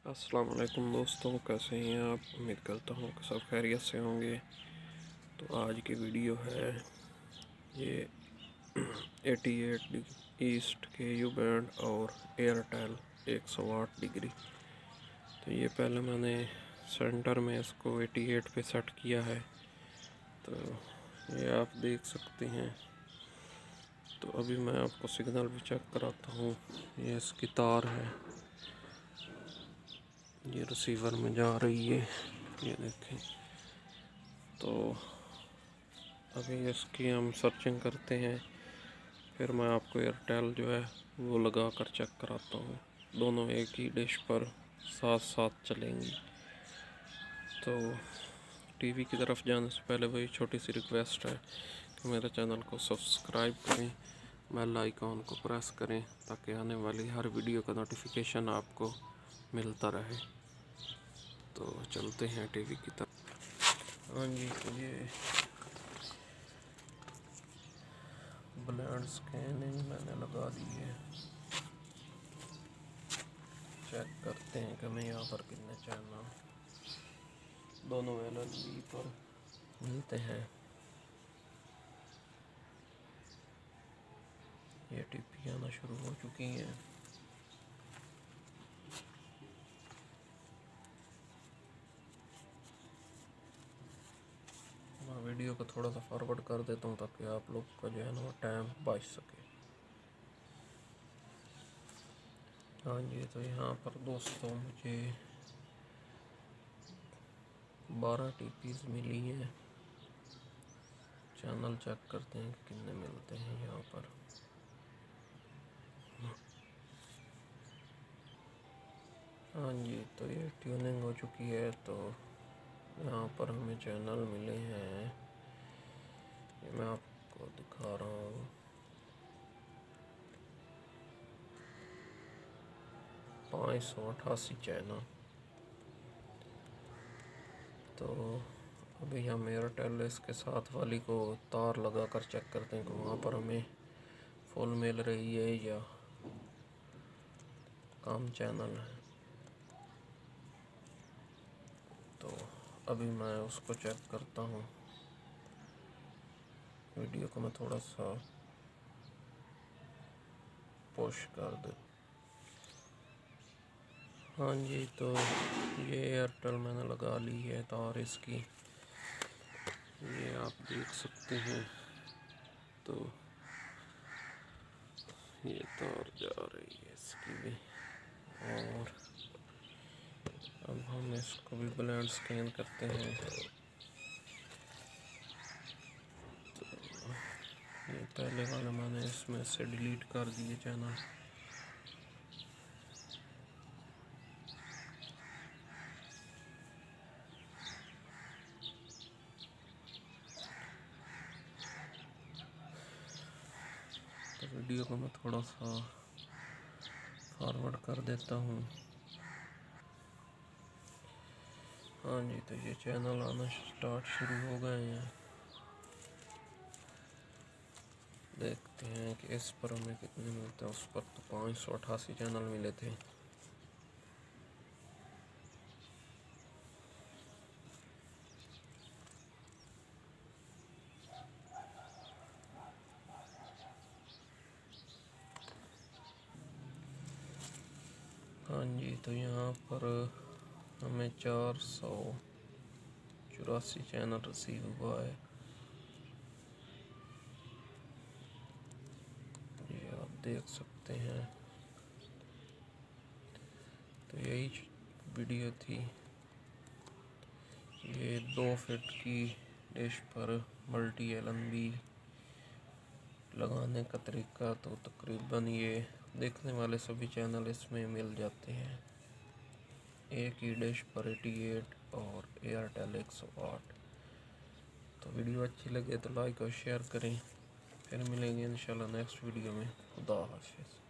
अस्सलाम वालेकुम दोस्तों, कैसे हैं आप। उम्मीद करता हूँ कि सब खैरियत से होंगे। तो आज की वीडियो है ये 88 ईस्ट के यू बैंड और एयरटेल 108 डिग्री। तो ये पहले मैंने सेंटर में इसको 88 पे सेट किया है। तो ये आप देख सकते हैं। तो अभी मैं आपको सिग्नल भी चेक कराता हूँ। ये इसकी तार है, ये रिसीवर में जा रही है, ये देखें। तो अभी इसकी हम सर्चिंग करते हैं, फिर मैं आपको एयरटेल जो है वो लगा कर चेक कराता हूँ। दोनों एक ही डिश पर साथ साथ चलेंगी। तो टीवी की तरफ जाने से पहले वही छोटी सी रिक्वेस्ट है कि मेरे चैनल को सब्सक्राइब करें, बेल आइकॉन को प्रेस करें ताकि आने वाली हर वीडियो का नोटिफिकेशन आपको मिलता रहे। तो चलते हैं टीवी की तरफ। हाँ जी, तो ये ब्लेंड स्कैनिंग मैंने लगा दी है। चेक करते हैं कि हमें यहाँ पर कितने चैनल दोनों LLB पर मिलते हैं। ये टिप्पी आना शुरू हो चुकी हैं। मैं वीडियो को थोड़ा सा फॉरवर्ड कर देता हूँ ताकि आप लोग का जो है ना टाइम बच सके। हाँ जी, तो यहाँ पर दोस्तों मुझे 12 टीपीज मिली हैं। चैनल चेक करते हैं कि कितने मिलते हैं यहाँ पर। हाँ जी, तो ये ट्यूनिंग हो चुकी है। तो यहाँ पर हमें चैनल मिले हैं, ये मैं आपको दिखा रहा हूँ। 588 चैनल। तो अभी हम एयरटेल इसके साथ वाली को तार लगा कर चेक करते हैं कि वहाँ पर हमें फुल मिल रही है या कम चैनल है। तो अभी मैं उसको चेक करता हूँ। वीडियो को मैं थोड़ा सा पुश कर दूँ। हाँ जी, तो ये एयरटेल मैंने लगा ली है तार इसकी, ये आप देख सकते हैं। तो ये तार जा रही है इसकी भी। और अब हम इसको भी ब्लेंड स्कैन करते हैं। तो ये पहले वाला मैंने इसमें से डिलीट कर दिए चैनल। तो वीडियो को मैं थोड़ा सा फॉरवर्ड कर देता हूँ। हाँ जी, तो ये चैनल आना स्टार्ट शुरू हो गए हैं। देखते हैं कि इस पर हमें कितने मिलते हैं। उस पर तो 588 चैनल मिले थे। हाँ जी, तो यहाँ पर हमें 484 चैनल रिसीव हुआ है। ये आप देख सकते हैं। तो यही वीडियो थी। ये 2 फीट की डिश पर मल्टी LNB लगाने का तरीका। तो तकरीबन ये देखने वाले सभी चैनल इसमें मिल जाते हैं। एक ही डिश पर 88 और एयरटेल 108। तो वीडियो अच्छी लगे तो लाइक और शेयर करें। फिर मिलेंगे इंशाल्लाह नेक्स्ट वीडियो में। खुदा हाफिज़।